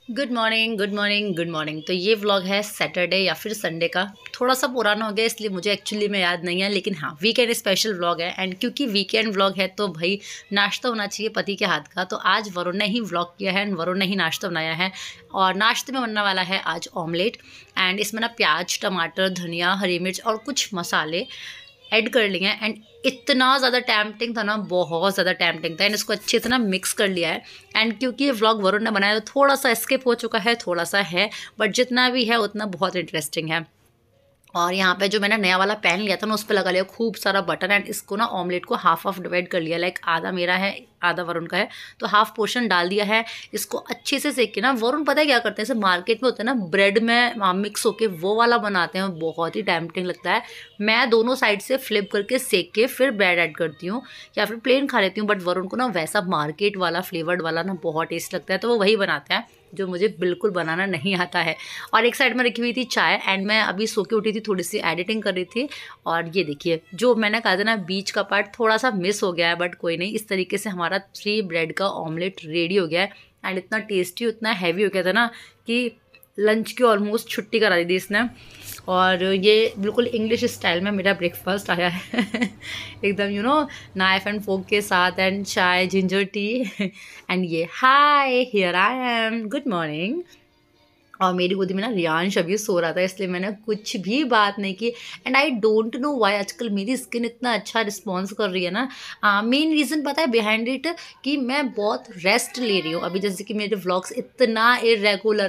Good morning good morning good morning. तो ये vlog है सैटरडे या फिर संडे का। थोड़ा सा पुराना हो गया इसलिए मुझे एक्चुअली में याद नहीं है, लेकिन हाँ वीकेंड स्पेशल व्लॉग है। एंड क्योंकि वीकेंड व्लॉग है तो भाई नाश्ता होना चाहिए पति के हाथ का। तो आज वरुण ने ही व्लॉग किया है एंड वरुण ने ही नाश्ता बनाया है। और नाश्ते में बनने वाला है आज ऑमलेट। एंड इसमें ना प्याज, टमाटर, धनिया, हरी मिर्च और कुछ मसाले ऐड कर लिए हैं। एंड इतना ज़्यादा टैम्पटिंग था ना, बहुत ज़्यादा टैम्पटिंग था। एंड इसको अच्छे से ना मिक्स कर लिया है। एंड क्योंकि ये व्लॉग वरुण ने बनाया तो थोड़ा सा स्किप हो चुका है, थोड़ा सा है, बट जितना भी है उतना बहुत इंटरेस्टिंग है। और यहाँ पे जो मैंने नया वाला पैन लिया था ना, उस पर लगा लिया खूब सारा बटर। एंड इसको ना ऑमलेट को हाफ डिवाइड कर लिया, लाइक आधा मेरा है आधा वरुण का है, तो हाफ पोर्शन डाल दिया है। इसको अच्छे से सेक के ना, वरुण पता है क्या करते हैं, जैसे मार्केट में होता है ना ब्रेड में मिक्स होके वो वाला बनाते हैं, बहुत ही टैम्पटिंग लगता है। मैं दोनों साइड से फ्लिप करके सेक के फिर ब्रेड ऐड करती हूँ या फिर प्लेन खा लेती हूँ। बट वरुण को ना वैसा मार्केट वाला फ्लेवर्ड वाला ना बहुत टेस्ट लगता है, तो वो वही बनाते हैं जो मुझे बिल्कुल बनाना नहीं आता है। और एक साइड में रखी हुई थी चाय। एंड मैं अभी सो के उठी थी, थोड़ी सी एडिटिंग कर रही थी। और ये देखिए जो मैंने कहा था ना, बीच का पार्ट थोड़ा सा मिस हो गया है, बट कोई नहीं। इस तरीके से हमारा 3 ब्रेड का ऑमलेट रेडी हो गया है। एंड इतना टेस्टी, उतना हैवी हो गया था ना कि लंच की ऑलमोस्ट छुट्टी करा दी थी इसने। और ये बिल्कुल इंग्लिश स्टाइल में मेरा ब्रेकफास्ट आया है एकदम नाइफ एंड फोक के साथ, एंड चाय, जिंजर टी एंड ये hi here I am, good morning. और मेरी गोदी में ना रियांश अभी सो रहा था, इसलिए मैंने कुछ भी बात नहीं की। And I don't know why आजकल मेरी स्किन इतना अच्छा रिस्पॉन्स कर रही है ना। मेन रीज़न पता है बिहाइंड इट, कि मैं बहुत रेस्ट ले रही हूँ अभी। जैसे कि मेरे व्लॉग्स इतना इरेगुलर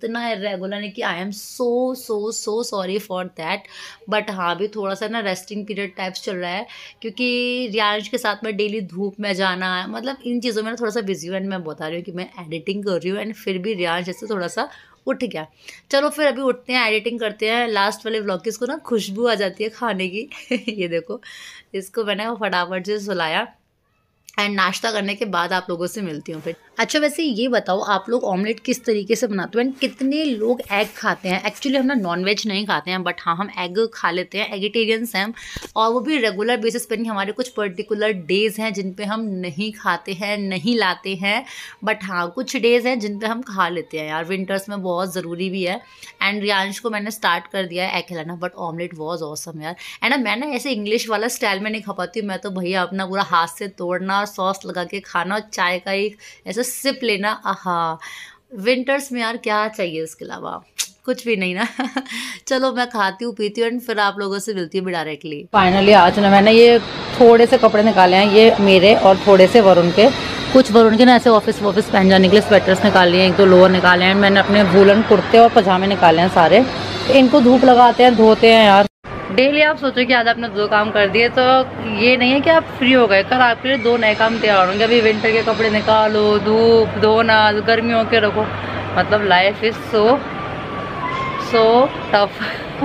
है कि I am so sorry for that. But हाँ अभी थोड़ा सा ना रेस्टिंग पीरियड टाइप्स चल रहा है, क्योंकि रियांश के साथ में डेली धूप में जाना है, मतलब इन चीज़ों में ना थोड़ा सा बिजी हूँ। एंड मैं बता रही हूँ कि मैं एडिटिंग कर रही हूँ एंड फिर भी रियांश जैसे थोड़ा सा उठ गया। चलो फिर अभी उठते हैं, एडिटिंग करते हैं। लास्ट वाले व्लॉग की इसको ना खुशबू आ जाती है खाने की ये देखो, इसको मैंने फटाफट से सुलाया। एंड नाश्ता करने के बाद आप लोगों से मिलती हूँ फिर। अच्छा वैसे ये बताओ आप लोग ऑमलेट किस तरीके से बनाते हो एंड कितने लोग एग खाते हैं? एक्चुअली हम ना नॉनवेज नहीं खाते हैं, बट हाँ हम एग खा लेते हैं, एगिटेरियंस हैं हम। और वो भी रेगुलर बेसिस पर नहीं, हमारे कुछ पर्टिकुलर डेज़ हैं जिन पे हम नहीं खाते हैं, नहीं लाते हैं। बट हाँ कुछ डेज़ हैं जिन पे हम खा लेते हैं यार, विंटर्स में बहुत ज़रूरी भी है। एंड रियांश को मैंने स्टार्ट कर दिया है एग खिलाना, बट ऑमलेट वॉज ऑसम यार। एंड मैं ना ऐसे इंग्लिश वाला स्टाइल में नहीं खा पाती हूँ, मैं तो भैया अपना पूरा हाथ से तोड़ना, सॉस लगा के खाना और चाय का एक ऐसा सिप लेना। आहा विंटर्स में यार क्या चाहिए उसके अलावा, कुछ भी नहीं ना चलो मैं खाती हूँ पीती हूँ एंड फिर आप लोगों से मिलती हूँ डायरेक्टली। फाइनली आज ना मैंने ये थोड़े से कपड़े निकाले हैं, ये मेरे और थोड़े से वरुण के। कुछ वरुण के ना ऐसे ऑफिस पहन जाने के लिए स्वेटर्स निकाल लिए हैं, 1-2 लोअर निकाले हैं। मैंने अपने वूलन कुर्ते और पजामे निकाले हैं सारे। इनको धूप लगाते हैं, धोते हैं यार। डेली आप सोचो कि आज आपने 2 काम कर दिए, तो ये नहीं है कि आप फ्री हो गए, कल आपके लिए 2 नए काम तैयार होंगे। अभी विंटर के कपड़े निकालो, धूप, धोना, गर्मियों के रखो, मतलब लाइफ इज सो टफ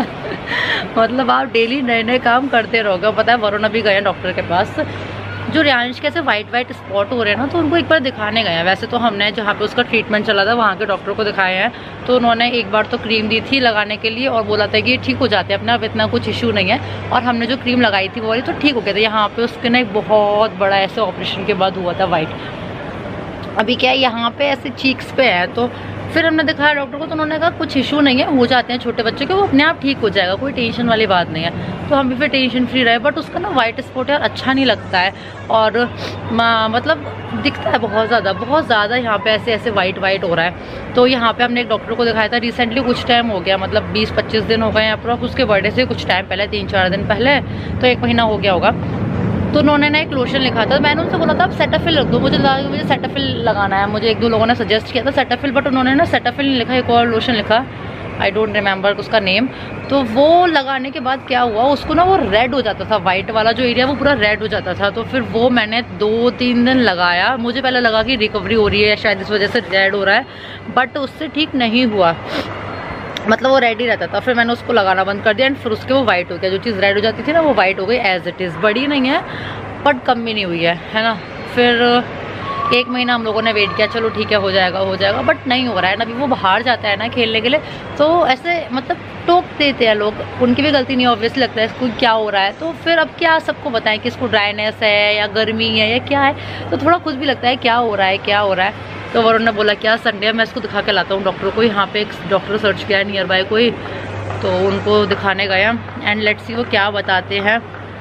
मतलब आप डेली नए काम करते रहोगे। पता है वरुण अभी गए डॉक्टर के पास, जो रियांश के ऐसे वाइट स्पॉट हो रहे हैं ना, तो उनको एक बार दिखाने गए हैं। वैसे तो हमने जहाँ पे उसका ट्रीटमेंट चला था वहाँ के डॉक्टर को दिखाए हैं, तो उन्होंने एक बार तो क्रीम दी थी लगाने के लिए और बोला था कि ये ठीक हो जाते हैं अपने आप, इतना कुछ इशू नहीं है। और हमने जो क्रीम लगाई थी वो वाली तो ठीक हो गया था। यहाँ पे उसके ना एक बहुत बड़ा ऐसे ऑपरेशन के बाद हुआ था वाइट। अभी क्या है यहाँ पे ऐसे चीक्स पे है, तो फिर हमने दिखाया डॉक्टर को, तो उन्होंने कहा कुछ इशू नहीं है, हो जाते हैं छोटे बच्चे के, वो अपने आप ठीक हो जाएगा, कोई टेंशन वाली बात नहीं है। तो हम भी फिर टेंशन फ्री रहे। बट उसका ना वाइट स्पॉट यार अच्छा नहीं लगता है, और मतलब दिखता है बहुत ज़्यादा यहाँ पे ऐसे वाइट हो रहा है। तो यहाँ पे हमने एक डॉक्टर को दिखाया था रिसेंटली, कुछ टाइम हो गया, मतलब 20-25 दिन हो गए हैं अप्रॉक्स, उसके बर्थडे से कुछ टाइम पहले, 3-4 दिन पहले, तो 1 महीना हो गया होगा। तो उन्होंने ना एक लोशन लिखा था, मैंने उनसे बोला था आप सेटाफिल रख दो, मुझे सेटाफिल लगाना है। मुझे 1-2 लोगों ने सजेस्ट किया था सेटाफिल, बट उन्होंने ना सेटाफिल नहीं लिखा, एक और लोशन लिखा, आई डोंट रिमेंबर उसका नेम। तो वो लगाने के बाद क्या हुआ, उसको ना वो रेड हो जाता था, वाइट वाला जो एरिया वो पूरा रेड हो जाता था। तो फिर वो मैंने 2-3 दिन लगाया। मुझे पहले लगा कि रिकवरी हो रही है शायद इस वजह से रेड हो रहा है, बट उससे ठीक नहीं हुआ, मतलब वो रेड ही रहता था। फिर मैंने उसको लगाना बंद कर दिया एंड फिर उसके वो वाइट हो गया। जो चीज़ रेड हो जाती थी ना वो वाइट हो गई एज इट इज़, बड़ी नहीं है बट कम भी नहीं हुई है ना। फिर 1 महीना हम लोगों ने वेट किया, चलो ठीक है हो जाएगा, बट नहीं हो रहा है ना। अभी वो बाहर जाता है ना खेलने के लिए, तो ऐसे मतलब टोक देते हैं लोग, उनकी भी गलती नहीं, ऑब्वियसली लगता है इसको क्या हो रहा है। तो फिर अब क्या सबको बताएं कि इसको ड्राइनेस है या गर्मी है या क्या है, तो थोड़ा खुद भी लगता है क्या हो रहा है। तो वरुण ने बोला क्या संडे है, मैं इसको दिखा के लाता हूँ डॉक्टर को। यहाँ पे एक डॉक्टर सर्च किया है नियर बाय कोई, तो उनको दिखाने गया एंड लेट्स सी वो क्या बताते हैं।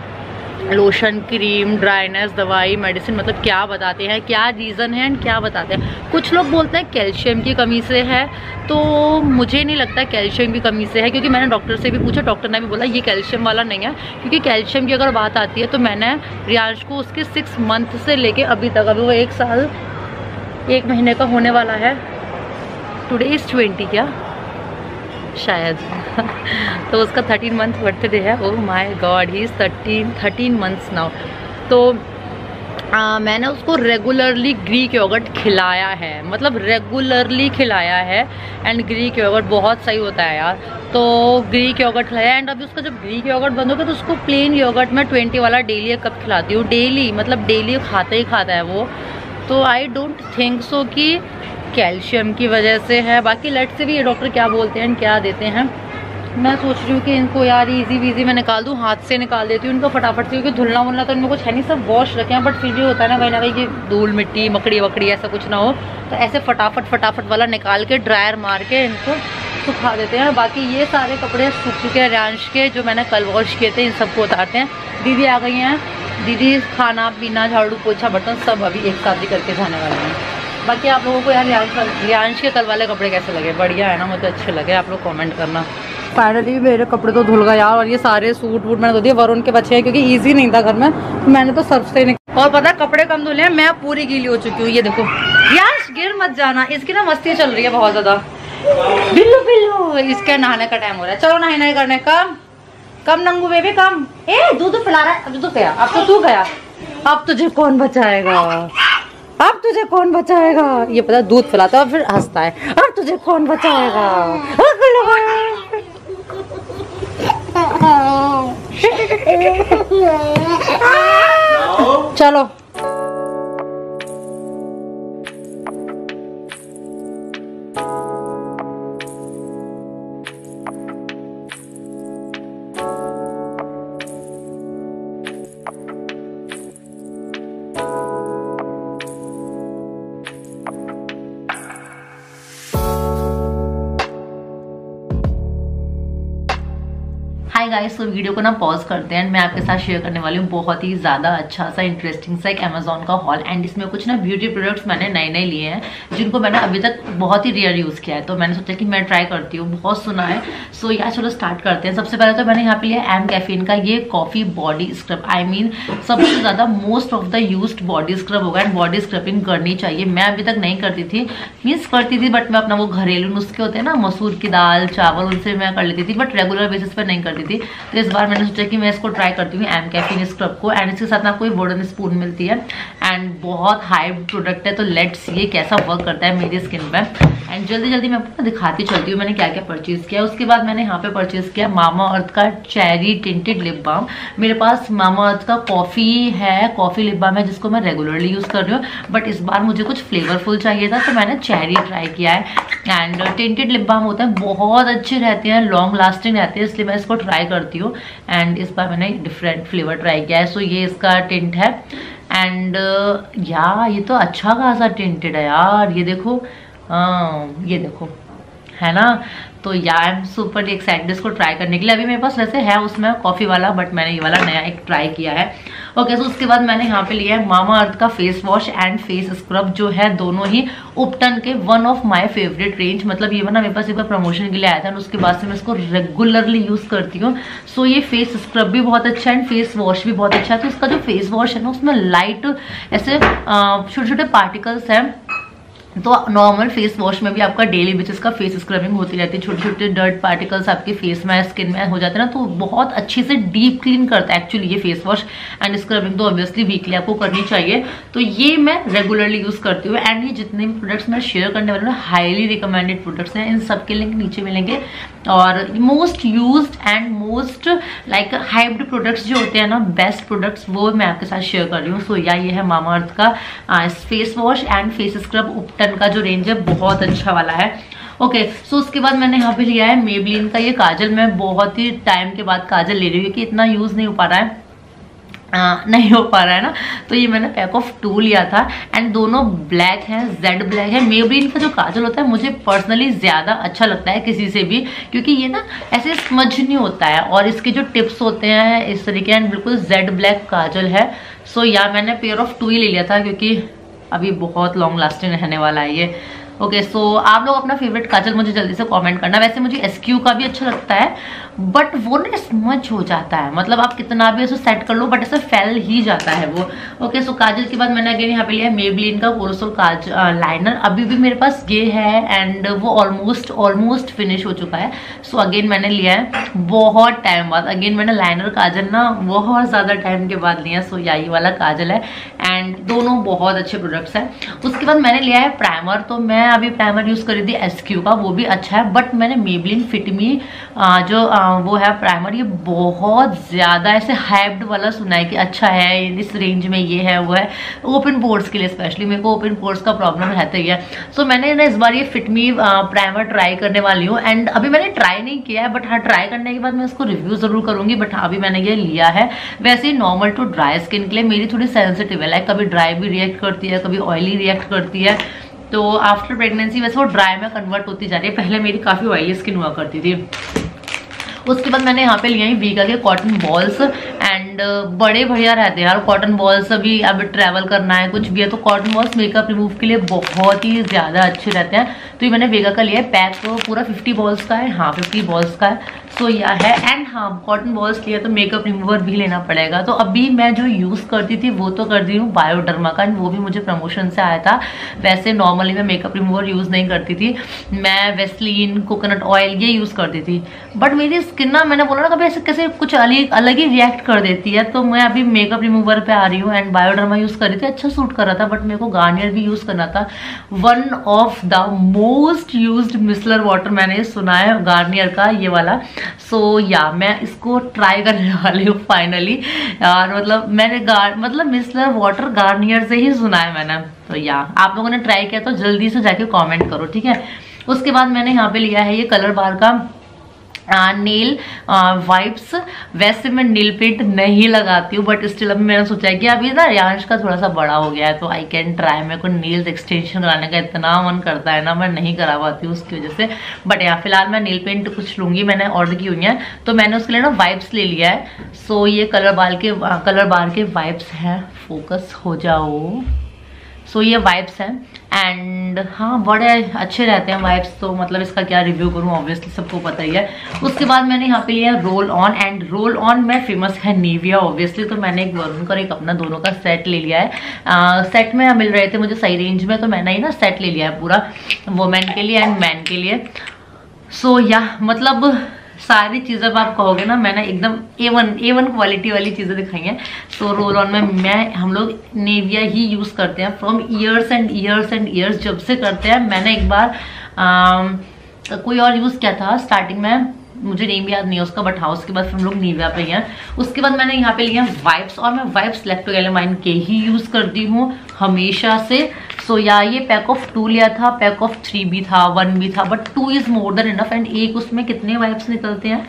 लोशन, क्रीम, ड्राइनेस, दवाई, मेडिसिन, मतलब क्या बताते हैं, क्या रीज़न है एंड क्या बताते हैं। कुछ लोग बोलते हैं कैल्शियम की कमी से है, तो मुझे नहीं लगता कैल्शियम की कमी से है, क्योंकि मैंने डॉक्टर से भी पूछा, डॉक्टर ने भी बोला ये कैल्शियम वाला नहीं है। क्योंकि कैल्शियम की अगर बात आती है तो मैंने रियांश को उसके 6 मंथ से लेके अभी तक, अभी वो 1 साल 1 महीने का होने वाला है, टुडे इज़ 20 क्या शायद तो उसका 13 मंथ बर्थडे है। Oh my God, he is 13 months now. तो मैंने उसको रेगुलरली ग्रीक योगर्ट खिलाया है, मतलब रेगुलरली खिलाया है एंड ग्रीक योगर्ट बहुत सही होता है यार। तो ग्रीक योगर्ट खिलाया एंड अभी उसका जब ग्रीक योगर्ट बंद होगा तो उसको प्लेन योगर्ट में 20 वाला डेली 1 कप खिलाती हूँ, डेली, मतलब डेली खाता ही खाता है वो। तो आई डोंट थिंक सो कि कैल्शियम की वजह से है। बाकी लेट से भी ये डॉक्टर क्या बोलते हैं क्या देते हैं। मैं सोच रही हूँ कि इनको यार इजी वीजी मैं निकाल दूँ, हाथ से निकाल देती हूँ इनको फटाफट से, क्योंकि धुलना वुलना तो इनमें कुछ है नहीं, सब वॉश रखे हैं, बट फिर भी होता है ना कहीं कि धूल मिट्टी मकड़ी वकड़ी ऐसा कुछ ना हो, तो ऐसे फटाफट वाला निकाल के ड्रायर मार के इनको सुखा देते हैं। बाकी ये सारे कपड़े सूख चुके हैं रियांश के, जो मैंने कल वॉश किए थे, इन सबको उतारते हैं। दीदी आ गई हैं, दीदी खाना पीना झाड़ू पोछा बर्तन सब अभी एक साथ ही करके जाने वाले हैं। बाकी आप लोगों को यार रियांश के कल वाले कपड़े कैसे लगे, बढ़िया है ना, मुझे अच्छे लगे, आप लोग कमेंट करना। फाइनली मेरे कपड़े तो धुल गए यार, और ये सारे सूट वूट मैंने धो दिए, वरुण के बच्चे हैं क्योंकि इजी नहीं था घर में, तो मैंने तो सर्फ से नहीं। और पता कपड़े कम धुले हैं, मैं पूरी गीली हो चुकी हूँ। ये देखो रियांश गिर मत जाना, इसकी ना मस्ती चल रही है बहुत ज्यादा। बिल्लू बिल्लू, इसके नहाने का टाइम हो रहा है, चलो नहाई नहीं करने कम नंगू बेबी कम। ए दूध पिला रहा है, अब तो गया, अब तो तू गया, अब तुझे कौन बचाएगा, अब तुझे कौन बचाएगा। ये पता दूध पिलाता है और फिर हंसता है, अब तुझे कौन बचाएगा। चलो हाय गाइस, तो वीडियो को ना पॉज करते हैं एंड मैं आपके साथ शेयर करने वाली हूँ बहुत ही ज़्यादा अच्छा सा इंटरेस्टिंग सा एक अमेजोन का हॉल। एंड इसमें कुछ ना ब्यूटी प्रोडक्ट्स मैंने नए लिए हैं जिनको मैंने अभी तक बहुत ही रेयर यूज़ किया है, तो मैंने सोचा कि मैं ट्राई करती हूँ, बहुत सुना है। सो यार चलो स्टार्ट करते हैं। सबसे पहले तो मैंने यहाँ पे लिया एम कैफीन का ये coffee body scrub. I mean सबसे ज़्यादा most of the used body scrub होगा एंड बॉडी स्क्रबिंग करनी चाहिए। मैं अभी तक नहीं करती थी, मीन्स करती थी बट मैं अपना वो घरेलू नुस्खे होते हैं ना, मसूर की दाल चावल, उनसे मैं कर लेती थी, बट रेगुलर बेसिस पर नहीं करती थी। तो इस बार मैंने सोचा कि मैं इसको ट्राई करती हूँ एम कैफीन स्क्रब को। एंड इसके साथ ना कोई वुडन स्पून मिलती है एंड बहुत हाई प्रोडक्ट है, तो लेट्स ये कैसा वर्क करता है मेरी स्किन पे। एंड जल्दी मैं आपको दिखाती चलती हूँ मैंने क्या क्या परचेज किया। उसके बाद मैंने यहाँ पे परचेज किया मामा अर्थ का चेरी टिंटेड लिप बाम। मेरे पास मामा अर्थ का कॉफ़ी लिप बाम है जिसको मैं रेगुलरली यूज़ कर रही हूँ, बट इस बार मुझे कुछ फ्लेवरफुल चाहिए था तो मैंने चेरी ट्राई किया है। एंड टिंटेड लिप बाम होता है, बहुत अच्छे रहते हैं, लॉन्ग लास्टिंग रहते हैं, इसलिए मैं इसको ट्राई करती हूँ। एंड इस बार मैंने डिफरेंट फ्लेवर ट्राई किया है। सो ये इसका टिंट है एंड यार ये तो अच्छा खासा टिंटेड है यार, ये देखो ये देखो है ना। तो यार आई एम सुपर एक्साइटेड इसको ट्राई करने के लिए। अभी मेरे पास वैसे है उसमें कॉफ़ी वाला, बट मैंने ये वाला नया एक ट्राई किया है। ओके, सो उसके बाद मैंने यहाँ पे लिया है मामा अर्थ का face wash and face scrub, जो है दोनों ही उपटन के one of my favourite range. मतलब ये ना मेरे पास एक बार प्रमोशन के लिए आया था, उसके बाद से मैं इसको रेगुलरली यूज़ करती हूँ। सो ये फेस स्क्रब भी बहुत अच्छा है एंड फेस वॉश भी बहुत अच्छा है। तो इसका जो फेस वॉश है ना, उसमें लाइट ऐसे छोटे छोटे पार्टिकल्स हैं, तो नॉर्मल फेस वॉश में भी आपका डेली बेसिस का फेस स्क्रबिंग होती रहती है, छोटे छोटे डर्ट पार्टिकल्स आपके फेस में स्किन में हो जाते हैं ना, तो बहुत अच्छे से डीप क्लीन करता है एक्चुअली ये फेस वॉश। एंड स्क्रबिंग तो ऑब्वियसली वीकली आपको करनी चाहिए, तो ये मैं रेगुलरली यूज़ करती हूँ। एंड ये जितने भी प्रोडक्ट्स मैं शेयर करने वाली हूँ हाईली रिकमेंडेड प्रोडक्ट्स हैं, इन सब के लिंक नीचे मिलेंगे। और most used and most like hyped products जो होते हैं ना, बेस्ट प्रोडक्ट्स, वो मैं आपके साथ शेयर कर रही हूँ। सो या ये है मामा अर्थ का face wash and face scrub Ubtan का जो रेंज है, बहुत अच्छा वाला है। ओके, सो उसके बाद मैंने यहाँ पे लिया है मेबलिन का ये काजल। मैं बहुत ही टाइम के बाद काजल ले रही हूँ कि इतना यूज़ नहीं हो पा रहा है, नहीं हो पा रहा है ना, तो ये मैंने पैक ऑफ 2 लिया था एंड दोनों ब्लैक हैं, जेड ब्लैक है। मेबलिन का जो काजल होता है मुझे पर्सनली ज़्यादा अच्छा लगता है किसी से भी, क्योंकि ये ना ऐसे स्मज नहीं होता है और इसके जो टिप्स होते हैं इस तरीके एंड बिल्कुल जेड ब्लैक काजल है। सो या मैंने पेयर ऑफ 2 ही ले लिया था क्योंकि अभी बहुत लॉन्ग लास्टिंग रहने वाला है ये। ओके सो आप लोग अपना फेवरेट काजल मुझे जल्दी से कमेंट करना। वैसे मुझे SQ का भी अच्छा लगता है बट वो ना स्मच हो जाता है, मतलब आप कितना भी ऐसे सेट कर लो बट ऐसे फैल ही जाता है वो। ओके सो काजल के बाद मैंने अगेन यहाँ पे लिया है मेबलिन का कोरसल लाइनर। अभी भी मेरे पास ये है एंड वो ऑलमोस्ट फिनिश हो चुका है। सो अगेन मैंने लिया है बहुत टाइम बाद, अगेन मैंने लाइनर काजल ना बहुत ज़्यादा टाइम के बाद लिया। सो यही वाला काजल है एंड दोनों बहुत अच्छे प्रोडक्ट्स हैं। उसके बाद मैंने लिया है प्राइमर। तो मैं अभी प्राइमर यूज करी थी SQ का, वो भी अच्छा है बट मैंने मेबलिन फिट मी जो वो है प्राइमर, ये बहुत ज्यादा ऐसे हाइप्ड वाला सुना है कि अच्छा है, इस रेंज में ये है वो है, ओपन पोर्स के लिए स्पेशली। मेरे को ओपन पोर्स का प्रॉब्लम रहता ही है। सो मैंने ना इस बार ये फिट मी प्राइमर ट्राई करने वाली हूँ एंड अभी मैंने ट्राई नहीं किया है बट हाँ ट्राई करने के बाद मैं इसको रिव्यू जरूर करूंगी। बट हाँ अभी मैंने ये लिया है। वैसे ही नॉर्मल टू ड्राई स्किन के लिए मेरी थोड़ी सेंसिटिव है, लाइक कभी ड्राई भी रिएक्ट करती है, कभी ऑयली रिएक्ट करती है। तो आफ्टर प्रेगनेंसी वैसे वो ड्राई में कन्वर्ट होती जा रही है, पहले मेरी काफ़ी ऑयली स्किन हुआ करती थी। उसके बाद मैंने यहाँ पे लिया है वीगा के कॉटन बॉल्स एंड बड़े बढ़िया रहते हैं यार कॉटन बॉल्स। अभी ट्रैवल करना है कुछ भी है तो कॉटन बॉल्स मेकअप रिमूव के लिए बहुत ही ज़्यादा अच्छे रहते हैं। तो ये मैंने वीगा का लिया है, पैक तो पूरा 50 बॉल्स का है, हाँ 50 बॉल्स का है। सो यह है एंड हाँ कॉटन बॉल्स लिया तो मेकअप रिमूवर भी लेना पड़ेगा। तो अभी मैं जो यूज़ करती थी वो तो कर दी हूँ बायोडर्मा का, वो भी मुझे प्रमोशन से आया था। वैसे नॉर्मली मैं मेकअप रिमूवर यूज़ नहीं करती थी, मैं वेस्लिन कोकोनट ऑयल ये यूज़ करती थी। बट मेरी स्किन ना, मैंने बोला ना कभी ऐसे कैसे कुछ अलग ही रिएक्ट कर देती है। तो मैं अभी मेकअप रिमूवर पे आ रही हूँ एंड बायोडर्मा यूज़ कर रही थी, अच्छा सूट कर रहा था। बट मेरे को गार्नियर भी यूज़ करना था। One of the most used micellar water मैंने सुना है गार्नियर का ये वाला। सो या मैं इसको ट्राई करने वाली हूँ फाइनली यार। मतलब मैंने मिसलर वाटर गार्नियर से ही सुना है मैंने। तो या आप लोगों ने ट्राई किया तो जल्दी से जाके कमेंट करो, ठीक है। उसके बाद मैंने यहाँ पे लिया है ये कलर बार का नेल वाइप्स। वैसे मैं नील पेंट नहीं लगाती हूँ बट स्टिल अभी मैंने सोचा है कि अभी ना रियांश का थोड़ा सा बड़ा हो गया है तो आई कैन ट्राई। मेरे को नील्स एक्सटेंशन कराने का इतना मन करता है ना, मैं नहीं करा पाती हूँ उसकी वजह से। बट यहाँ फिलहाल मैं नील पेंट कुछ लूँगी, मैंने ऑर्डर की हुई है तो मैंने उसके लिए ना वाइप्स ले लिया है। सो ये कलर बार के वाइप्स हैं, फोकस हो जाओ। सो ये वाइप्स हैं एंड हाँ बड़े अच्छे रहते हैं वाइप्स। तो मतलब इसका क्या रिव्यू करूँ, ऑब्वियसली सबको पता ही है। उसके बाद मैंने यहाँ पे लिया roll on and roll on में फेमस है निविया ऑब्वियसली। तो मैंने एक वरुण का और एक अपना दोनों का सेट ले लिया है। सेट में मिल रहे थे मुझे सही रेंज में तो मैंने ही ना सेट ले लिया है पूरा, वुमेन के लिए एंड मैन के लिए। सो या मतलब सारी चीज़ें अब आप कहोगे ना मैंने एकदम A1 क्वालिटी वाली चीज़ें दिखाई हैं। सो रोल ऑन में हम लोग नेविया ही यूज़ करते हैं फ्रॉम ईयर्स एंड ईयर्स जब से करते हैं। मैंने एक बार कोई और यूज़ किया था स्टार्टिंग में, मुझे नेम याद नहीं है उसका बट हाँ उसके बाद फिर हम लोग निविया पे हैं। उसके बाद मैंने यहाँ पे लिया वाइप्स और मैं वाइप्स लैक्टोगैलेमाइन के ही यूज़ करती हूँ हमेशा से। सो या ये पैक ऑफ 2 लिया था, पैक ऑफ 3 भी था, 1 भी था but 2 is more than enough. And एक उसमें कितने वाइप्स निकलते हैं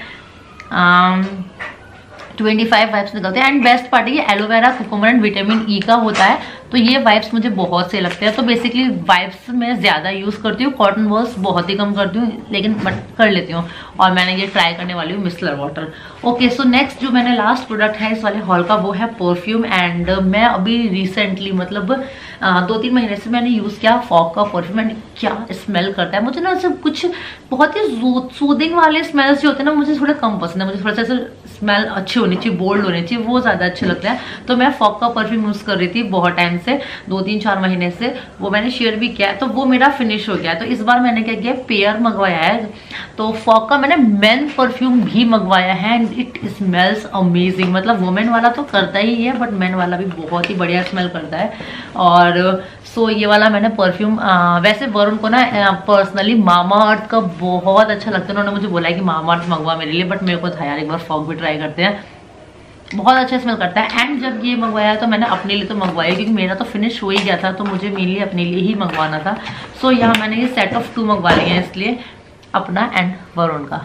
25 वाइप्स निकलते हैं। एंड बेस्ट पार्ट ये aloe vera cucumber and vitamin E का होता है तो ये वाइप्स मुझे बहुत से लगते हैं। तो बेसिकली वाइप्स मैं ज़्यादा यूज़ करती हूँ, कॉटन बॉल्स बहुत ही कम करती हूँ लेकिन बट कर लेती हूँ। और मैंने ये ट्राई करने वाली हूँ micellar water. Okay so next जो मैंने लास्ट प्रोडक्ट है इस वाले हॉल का वो है परफ्यूम। एंड मैं अभी रिसेंटली मतलब 2-3 महीने से मैंने यूज़ किया फॉग का परफ्यूम एंड क्या स्मेल करता है। मुझे ना सब कुछ बहुत ही सूदिंग वाले स्मेल्स जो होते हैं ना मुझे थोड़े कम पसंद है। मुझे थोड़ा सा ऐसा स्मेल अच्छी होनी चाहिए, बोल्ड होनी चाहिए, वो ज़्यादा अच्छे लगते हैं। तो मैं फॉग का परफ्यूम यूज़ कर रही थी बहुत टाइम से, 2-3-4 महीने से। वो मैंने शेयर भी किया है तो वो मेरा फिनिश हो गया। तो इस बार मैंने क्या किया पेयर मंगवाया है। तो फॉग का मैंने मेन परफ्यूम भी मंगवाया है एंड इट स्मेल्स अमेजिंग। मतलब वुमेन वाला तो करता ही है बट मेन वाला भी बहुत ही बढ़िया स्मेल करता है। और सो ये वाला मैंने परफ्यूम वैसे वरुण को ना पर्सनली मामा अर्थ का बहुत अच्छा लगता है। उन्होंने मुझे बोला है कि मामा अर्थ मंगवा मेरे लिए बट मेरे को था यार एक बार फॉग भी ट्राई करते हैं, बहुत अच्छा स्मेल करता है। एंड जब ये मंगवाया तो मैंने अपने लिए तो मंगवाया क्योंकि मेरा तो फिनिश हो ही गया था तो मुझे मेनली अपने लिए ही मंगवाना था। सो यहाँ मैंने ये सेट ऑफ 2 मंगवा लिए हैं इसलिए अपना एंड वरुण का।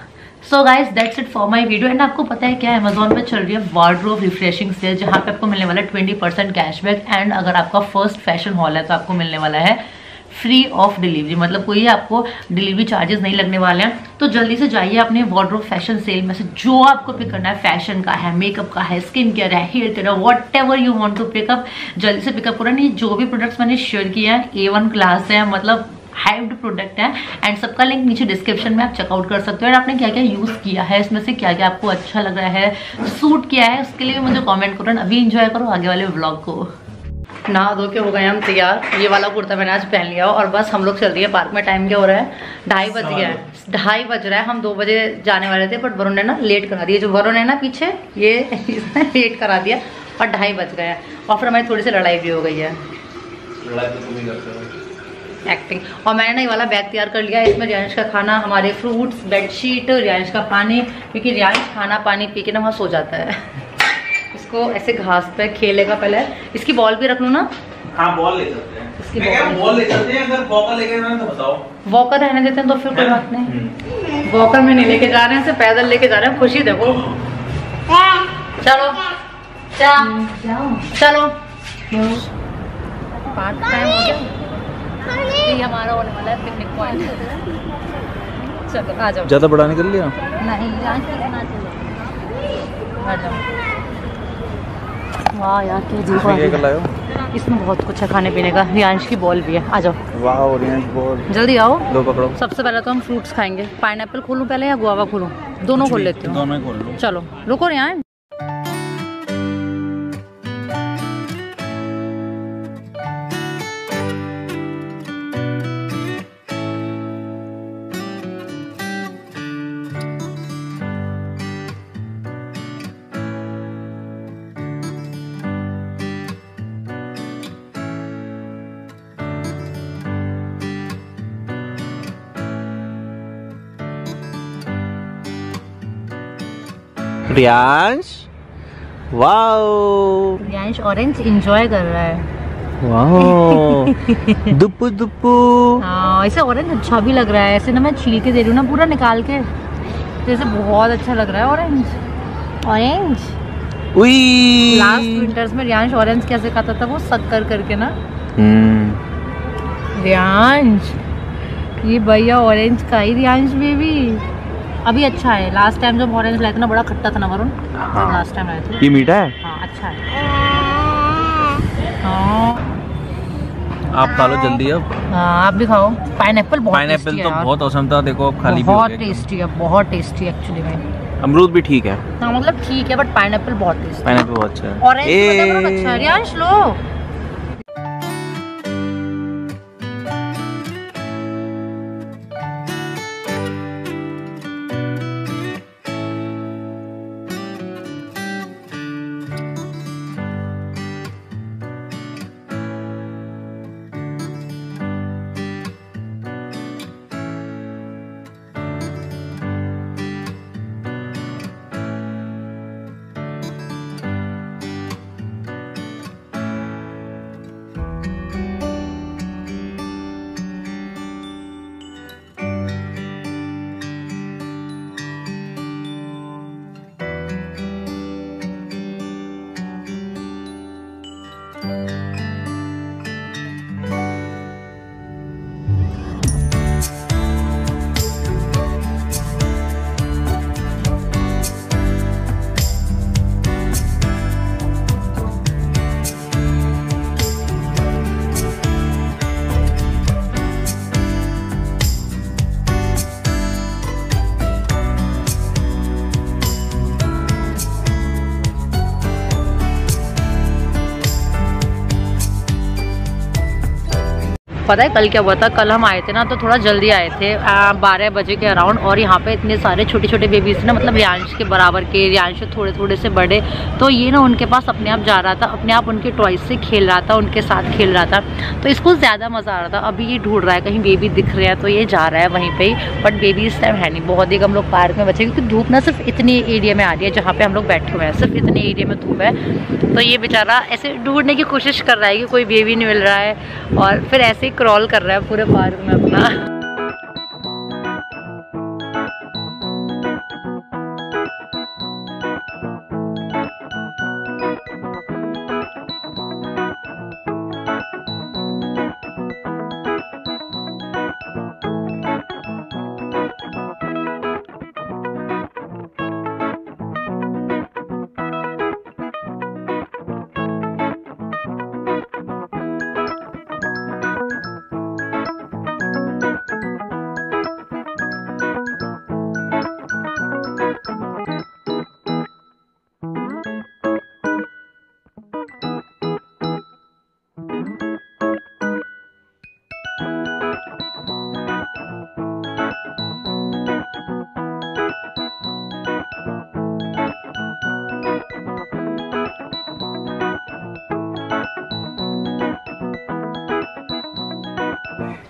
So guys that's it for my video. And आपको पता है क्या, अमेजोन पे चल रही है वार्डरोब रिफ्रेशिंग सेल, जहाँ पे आपको मिलने वाला है 20% कैशबैक। एंड अगर आपका फर्स्ट फैशन हॉल है तो आपको मिलने वाला है फ्री ऑफ डिलीवरी, मतलब कोई आपको डिलीवरी चार्जेस नहीं लगने वाले हैं। तो जल्दी से जाइए अपने वार्डरोब फैशन सेल में से जो आपको पिक करना है, फैशन का है, मेकअप का है, स्किन केयर है, हेयर केयर है, whatever you want to pick up, जल्दी से पिकअप करो। नहीं, जो भी प्रोडक्ट्स मैंने शेयर किए हैं A1 क्लास है, मतलब हाइप्ड प्रोडक्ट है। एंड सबका लिंक नीचे डिस्क्रिप्शन में आप चेकआउट कर सकते हो। और आपने क्या क्या यूज़ किया है, इसमें से क्या क्या आपको अच्छा लग रहा है, सूट किया है, उसके लिए भी मुझे कमेंट करो। अभी एंजॉय करो आगे वाले व्लॉग को। नहा धो के हो गए हम तैयार। ये वाला कुर्ता मैंने आज पहन लिया और बस हम लोग चल रही है पार्क में। टाइम क्या हो रहा है, 2:30 बज गया है, 2:30 बज रहा है। हम 2 बजे जाने वाले थे, बट वरुण ने ना लेट करा दिया। जो वरुण है ना पीछे, ये इसने लेट करा दिया और 2:30 बज गए हैं। और फिर हमारी थोड़ी सी लड़ाई भी हो गई है। लड़ाई तो तुम ही करते हो, एक्टिंग। और मैंने ना ये वाला बैग तैयार कर लिया है। इसमें रियांश का खाना, हमारे फ्रूट्स, बेडशीट, रियांश का पानी, क्योंकि रियांश खाना पानी पी के ना वहाँ सो जाता है। इसको ऐसे घास पे खेलेगा पहले। इसकी बॉल भी रख लूँ ना? हाँ, बॉल ले सकते हैं। इसकी बॉल ले सकते हैं। अगर वॉकर लेके जाना तो बताओ। वॉकर रहने देते हैं तो फिर कोई बात नहीं। वॉकर में नहीं लेके जा रहे हैं, सिर्फ पैदल लेके जा रहे हैं। खुशी देखो। चलो चलो, पार्क टाइम हो गया। ये हमारा होने वाला है पिकनिक पॉइंट। चलो आ जाओ। ज्यादा बड़ा निकल लिया? नहीं, आ जाओ। वाह यार क्या जी है। इसमें बहुत कुछ है खाने पीने का। रियांश की बॉल भी है, आ जाओ। वाह, रियांश बॉल। जल्दी आओ, दो पकड़ो। सबसे पहले तो हम फ्रूट्स खाएंगे। पाइनएप्पल खोलूं पहले या गुआवा खोलूं? दोनों खोल लेती हूँ। दोनों ही खोल लो। चलो रुको Riyansh. Riyansh, wow, Riyansh orange enjoy कर रहा है। वाओ। दुप्पू दुप्पू। हाँ, ऐसे ऑरेंज अच्छा भी लग रहा है। ऐसे ना मैं छील के दे रही हूँ ना पूरा निकाल के, जैसे बहुत अच्छा लग रहा है ऑरेंज। ऑरेंज उई। लास्ट विंटर्स में रियांश ऑरेंज कैसे खाता था, वो शक्कर करके ना। रियांश, ये भैया ऑरेंज का ही। रियांश बेबी अभी अच्छा है। लास्ट टाइम जब ऑरेंज लाए थे ना, बड़ा खट्टा था ना वरुण। हाँ। लास्ट टाइम लाए थे। ये मीठा है? हाँ अच्छा है। हाँ आप खा लो जल्दी अब। हाँ आप भी खाओ। पाइनएप्पल बहुत पाइनएप्पल तो बहुत औसम था। देखो अब खाली बहुत टेस्टी है, बहुत टेस्टी एक्चुअली में। अमरूद भी ठीक है। हाँ मतलब ठीक है, बट पाइनएप्पल बहुत टेस्टी। पाइनएप्पल बहुत अच्छा है। ऑरेंज अच्छा है। रियांश लो। पता है कल क्या हुआ था? कल हम आए थे ना तो थोड़ा जल्दी आए थे, 12 बजे के अराउंड। और यहाँ पे इतने सारे छोटे छोटे बेबीज थे ना, मतलब रियांश के बराबर के, रियांश से थोड़े थोड़े से बड़े। तो ये ना उनके पास अपने आप जा रहा था, अपने आप उनके टॉयज से खेल रहा था, उनके साथ खेल रहा था। तो इसको ज़्यादा मज़ा आ रहा था। अभी ये ढूंढ रहा है कहीं बेबी दिख रहे हैं तो ये जा रहा है वहीं पर ही। बट बेबी इस टाइम है नहीं, बहुत ही हम लोग पार्क में बचे, क्योंकि धूप ना सिर्फ इतनी एरिया में आ रही है जहाँ पर हम लोग बैठे हुए हैं, सिर्फ इतने एरिया में धूप है। तो ये बेचारा ऐसे ढूंढने की कोशिश कर रहा है कि कोई बेबी नहीं मिल रहा है, और फिर ऐसे ही क्रॉल कर रहा है पूरे पार्क में अपना।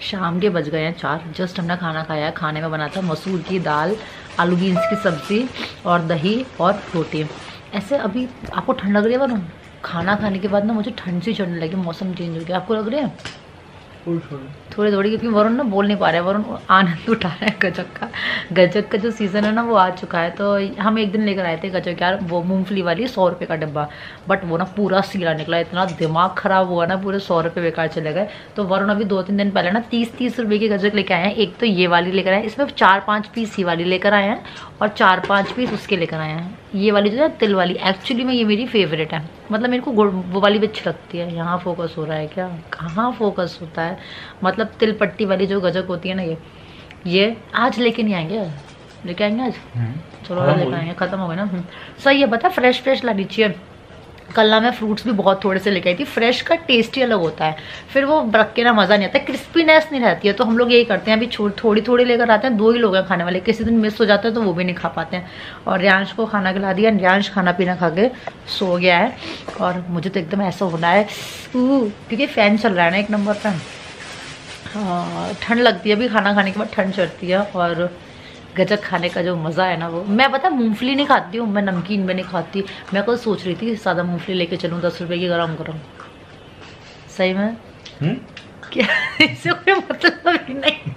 शाम के बज गए हैं 4। जस्ट हमने खाना खाया है। खाने में बना था मसूर की दाल, आलू बीन्स की सब्ज़ी और दही और रोटी। ऐसे अभी आपको ठंड लग रही है वरुण? खाना खाने के बाद ना मुझे ठंड सी चढ़ने लगी, मौसम चेंज हो गया। आपको लग रही है? थोड़ी थोड़ी, क्योंकि वरुण ना बोल नहीं पा रहा है। वरुण आनंद उठा रहा है गजक का। गजक का जो सीज़न है ना वो आ चुका है। तो हम एक दिन लेकर आए थे गजक यार, वो मूंगफली वाली 100 रुपये का डब्बा, बट वो ना पूरा सीरा निकला। इतना दिमाग ख़राब हुआ ना, पूरे 100 रुपये बेकार चले गए। तो वरुण अभी 2-3 दिन पहले ना 30-30 रुपये की गजक लेकर आए हैं। एक तो ये वाली लेकर आए हैं, इसमें 4-5 पीस ये वाली लेकर आए हैं और 4-5 पीस उसके लेकर आए हैं। ये वाली जो है तिल वाली, एक्चुअली में ये मेरी फेवरेट है। मतलब मेरे को वो वाली भी अच्छी लगती है। यहाँ फोकस हो रहा है क्या? कहाँ फोकस होता है? मतलब तिल पट्टी वाली जो गजक होती है ना, ये आज लेके नहीं आएंगे? लेके आएंगे आज? चलो आज लेके आएंगे। ख़त्म हो गए ना। सही है, पता फ्रेश फ्रेश लानी चाहिए। कल ना मैं फ्रूट्स भी बहुत थोड़े से लेके आई थी। फ्रेश का टेस्ट ही अलग होता है, फिर वो रख के ना मज़ा नहीं आता, क्रिस्पीनेस नहीं रहती है। तो हम लोग यही करते हैं, अभी थोड़ी थोड़ी लेकर आते हैं। 2 ही लोग हैं खाने वाले, किसी दिन मिस हो जाता है तो वो भी नहीं खा पाते हैं। और रियांश को खाना खिला दिया, रियांश खाना पीना खा के सो गया है। और मुझे तो एकदम ऐसा होना है क्योंकि फ़ैन चल रहा है ना 1 नंबर पर। हाँ, ठंड लगती है अभी, खाना खाने के बाद ठंड चढ़ती है। और गजक खाने का जो मज़ा है ना वो, मैं पता मूंगफली नहीं खाती हूँ, मैं नमकीन में नहीं खाती। मैं कल सोच रही थी सादा मूंगफली लेके चलूँ 10 रुपये की गरम गरम। सही में क्या? इससे कोई मतलब ही नहीं।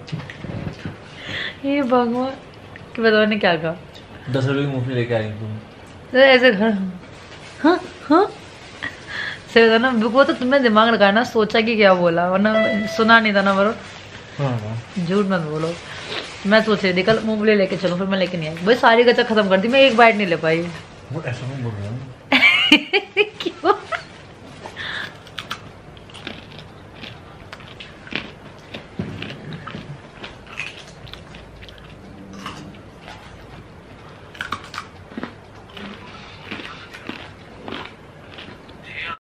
ये भगवान कि बताओ ने क्या कहा? 10 रुपये की मूंगफली लेके आई तुम तो ऐसे घर। हाँ हाँ सही बता ना, वो तो तुमने दिमाग लगाया ना, सोचा कि क्या बोला, वरना सुना नहीं था ना बरो। झूठ मत बोलो। मैं सोच रही थी कल मूंगफली लेके चलो, फिर मैं लेके नहीं आई। भाई सारी गजक खत्म कर दी, मैं एक बाइट नहीं ले पाई। वो ऐसा क्यों बोल रहा हूँ?